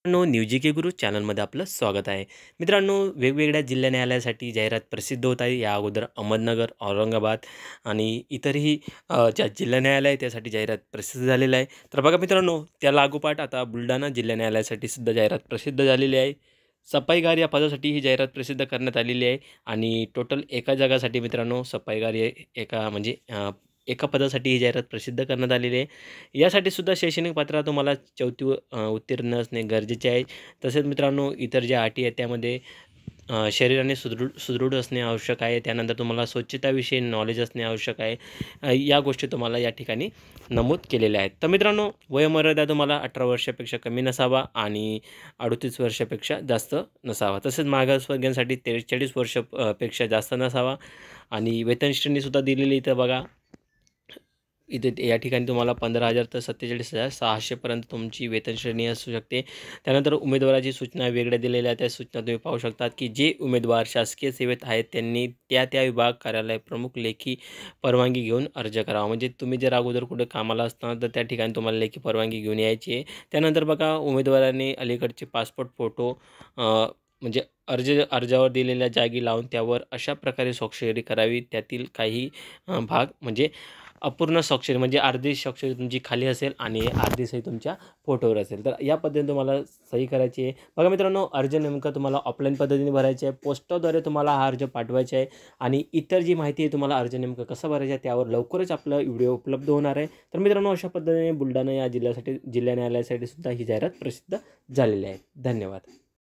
मित्रांनो, न्यूजीके गुरु चॅनलमध्ये आपलं स्वागत आहे. मित्रांनो, वेगवेगळ्या जिल्हा न्यायालयासाठी जाहिरात प्रसिद्ध होत आहे. या अगोदर अहमदनगर, औरंगाबाद आणि इतरही ज्या जिल्हा न्यायालय आहे त्यासाठी जाहिरात प्रसिद्ध झालेलं आहे. तर बघा मित्रांनो, त्या लागोपाठ आता बुलढाणा जिल्हा न्यायालयासाठी सुद्धा जाहिरात प्रसिद्ध झालेली आहे. सफाईगार या पदासाठी ही जाहिरात प्रसिद्ध करण्यात आलेली आहे आणि टोटल एका जागासाठी मित्रांनो सफाईगार एका म्हणजे एका पदासाठी ही जाहिरात प्रसिद्ध करण्यात आलेली आहे. यासाठी सुद्धा शैक्षणिक पात्रता तुम्हाला 4थी उत्तीर्ण असणे गरजेचे आहे. तसेच मित्रांनो इतर ज्या अटी आहेत त्यामध्ये शरीराने सुदृढ असणे आवश्यक आहे. त्यानंतर तुम्हाला स्वच्छताविषयी नॉलेज असणे आवश्यक आहे. या गोष्टी तुम्हाला या ठिकाणी नमूद केलेल्या आहेत. तर मित्रांनो, वयोमर्यादा तुम्हाला 18 वर्षापेक्षा कमी नसावा आणि 38 वर्षापेक्षा जास्त नसावा. तसेच मागासवर्गीयांसाठी 43 वर्ष पेक्षा जास्त नसावा आणि वेतन श्रेणीसुद्धा दिलेली इथं बघा. इथे या ठिकाणी तुम्हाला 15,000 तर 47,600 पर्यंत तुमची वेतन श्रेणी असू शकते. त्यानंतर उमेदवाराची सूचना वेगळ्या दिलेल्या त्या सूचना तुम्ही पाहू शकतात की जे उमेदवार शासकीय सेवेत आहेत त्यांनी त्या विभाग कार्यालय प्रमुख लेखी परवानगी घेऊन अर्ज करावा. म्हणजे तुम्ही जर अगोदर कुठे कामाला असताना तर त्या ठिकाणी तुम्हाला लेखी परवानगी घेऊन यायची आहे. त्यानंतर बघा, उमेदवाराने अलीकडचे पासपोर्ट फोटो म्हणजे अर्जावर दिलेल्या जागी लावून त्यावर अशा प्रकारे स्वाक्षरी करावी. त्यातील काही भाग म्हणजे अपूर्ण स्वाक्षरी म्हणजे अर्धी स्वाक्षरी तुमची खाली असेल आणि अर्धी सही तुमच्या फोटोवर असेल. तर या पद्धतीने तुम्हाला सही करायची आहे. बघा मित्रांनो, अर्ज नेमका तुम्हाला ऑफलाईन पद्धतीने भरायचा आहे. पोस्टाद्वारे तुम्हाला हा अर्ज पाठवायचा आहे आणि इतर जी माहिती आहे तुम्हाला अर्ज नेमकं कसं भरायचं आहे त्यावर लवकरच आपला व्हिडिओ उपलब्ध होणार आहे. तर मित्रांनो, अशा पद्धतीने बुलढाणा या जिल्ह्यासाठी जिल्हा न्यायालयासाठी सुद्धा ही जाहिरात प्रसिद्ध झालेली आहे. धन्यवाद.